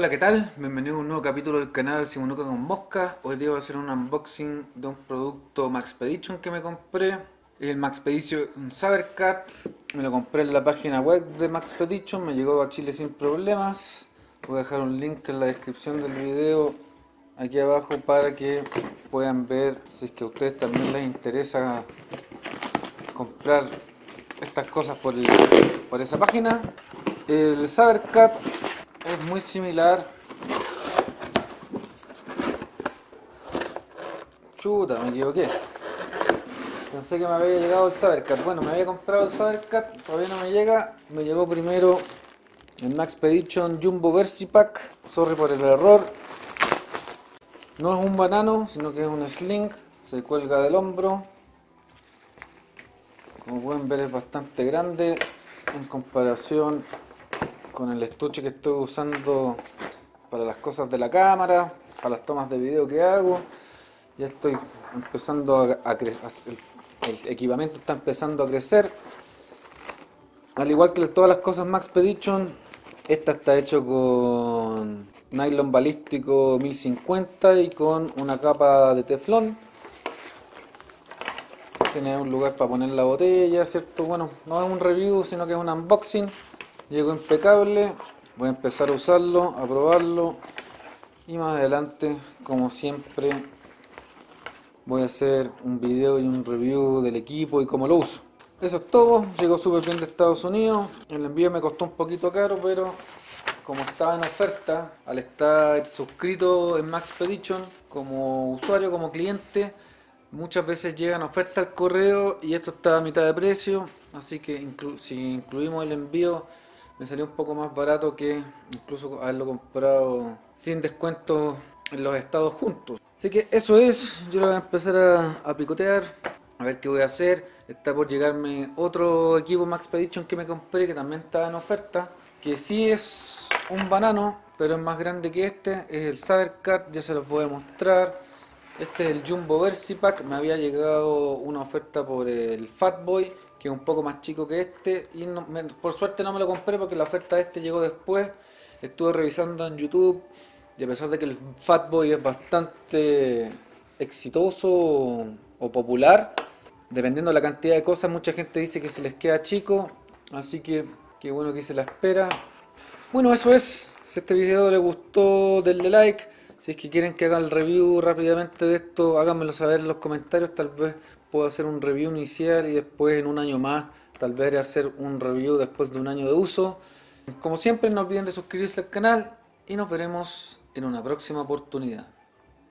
Hola, ¿qué tal? Bienvenido a un nuevo capítulo del canal Simonuca con Mosca. Hoy día voy a hacer un unboxing de un producto Maxpedition que me compré. El Maxpedition Sabercat. Me lo compré en la página web de Maxpedition. Me llegó a Chile sin problemas. Voy a dejar un link en la descripción del video aquí abajo para que puedan ver si es que a ustedes también les interesa comprar estas cosas por esa página. El Sabercat es muy similar. Chuta, me equivoqué. Pensé que me había llegado el Sabercat. Bueno, me había comprado el Sabercat, todavía no me llega. Me llegó primero el Maxpedition Jumbo Versipack. Sorry por el error. No es un banano, sino que es un sling. Se cuelga del hombro. Como pueden ver, es bastante grande en comparación con el estuche que estoy usando para las cosas de la cámara, para las tomas de video que hago. Ya estoy empezando a crecer, el equipamiento está empezando a crecer. Al igual que todas las cosas Maxpedition, esta está hecho con nylon balístico 1050 y con una capa de teflón. Tiene un lugar para poner la botella, ¿cierto? Bueno, no es un review, sino que es un unboxing. Llegó impecable. Voy a empezar a usarlo, a probarlo. Y más adelante, como siempre, voy a hacer un video y un review del equipo y cómo lo uso. Eso es todo, llegó súper bien de Estados Unidos. El envío me costó un poquito caro, pero como estaba en oferta, al estar suscrito en Maxpedition como usuario, como cliente, muchas veces llegan ofertas al correo y esto está a mitad de precio. Así que si incluimos el envío, me salió un poco más barato que incluso haberlo comprado sin descuento en los estados juntos. Así que eso es, yo lo voy a empezar a picotear, a ver qué voy a hacer. Está por llegarme otro equipo Maxpedition que me compré, que también está en oferta, que sí es un banano, pero es más grande que este. Es el Sabercat, ya se los voy a mostrar. Este es el Jumbo Versipack. Me había llegado una oferta por el Fatboy, que es un poco más chico que este, y por suerte no me lo compré porque la oferta de este llegó después. Estuve revisando en YouTube y a pesar de que el Fatboy es bastante exitoso o popular, dependiendo de la cantidad de cosas, mucha gente dice que se les queda chico, así que qué bueno que hice la espera. Bueno, eso es. Si este video les gustó, denle like. Si es que quieren que haga el review rápidamente de esto, háganmelo saber en los comentarios. Tal vez puedo hacer un review inicial y después en un año más, tal vez hacer un review después de un año de uso. Como siempre, no olviden de suscribirse al canal y nos veremos en una próxima oportunidad.